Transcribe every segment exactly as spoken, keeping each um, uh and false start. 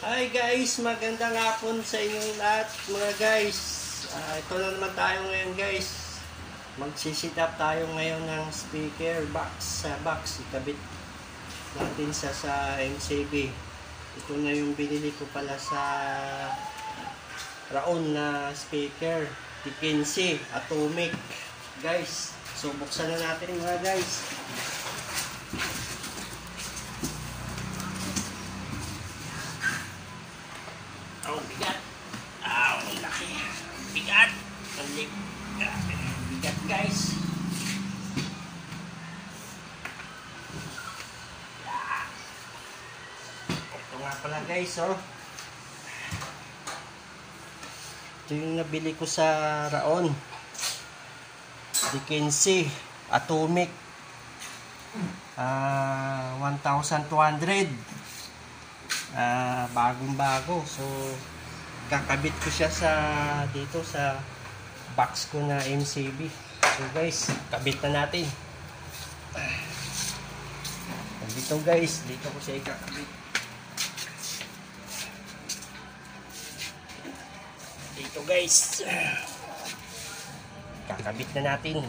Hi guys, magandang hapon sa inyong lahat mga guys. Uh, ito na naman tayo ngayon guys. Magsisit up tayo ngayon ng speaker box sa box. Ikabit natin sa sa M C B. Ito na yung binili ko pala sa Raon na speaker. Dickensi Atomic. Guys, so buksan na natin mga guys. Oh, bigat. Ah, oh, laki. Bigat. Talip. Bigat, guys. Yeah. Ito nga pala, guys, oh. Ito yung nabili ko sa Raon. Dickensi Atomic. Ah, one thousand two hundred. Uh, bagong bago, so kakabit ko siya sa dito sa box ko na M C B. So guys, kabit na natin dito guys, dito ko siya ikakabit dito guys, kakabit na natin.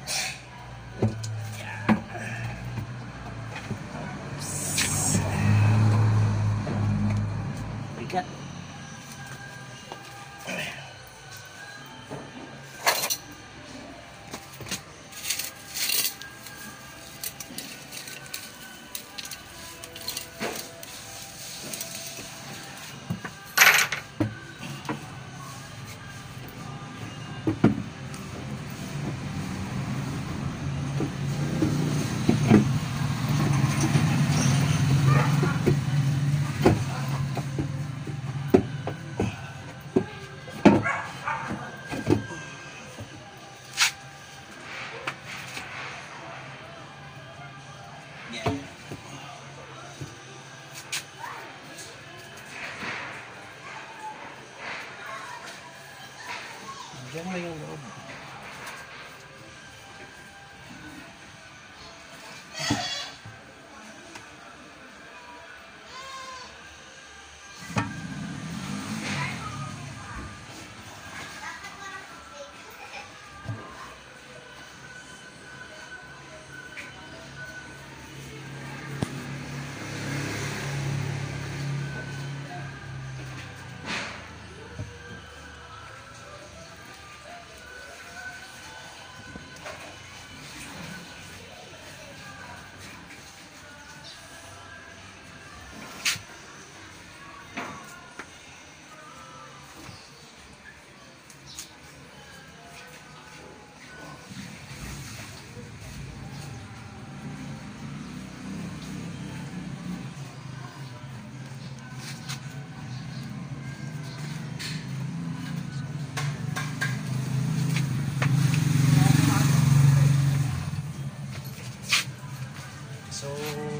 Bigat. Diyan mo yung loob. So,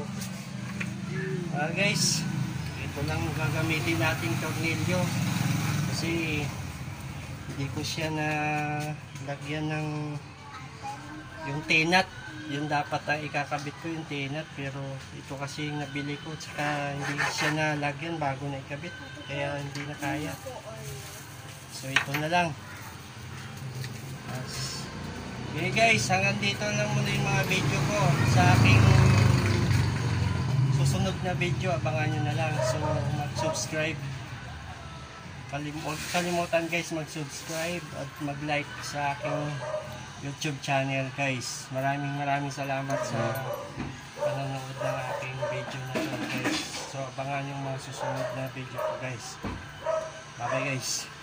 uh, guys, ito lang gagamitin nating tornilyo kasi hindi ko siya na lagyan ng yung T-nut. Yung dapat ang ikakabit ko yung T-nut, pero ito kasi yung nabili ko tsaka hindi siya na lagyan bago na ikabit, kaya hindi na kaya. So, ito na lang. Okay guys, hanggang dito lang muna yung mga video ko sa aking susunod na video. Abangan nyo na lang. So mag-subscribe, Kalimut kalimutan guys mag-subscribe at mag-like sa aking YouTube channel guys. Maraming maraming salamat sa panonood ng aking video na to guys. So abangan yung mga susunod na video ko guys. Bye bye guys.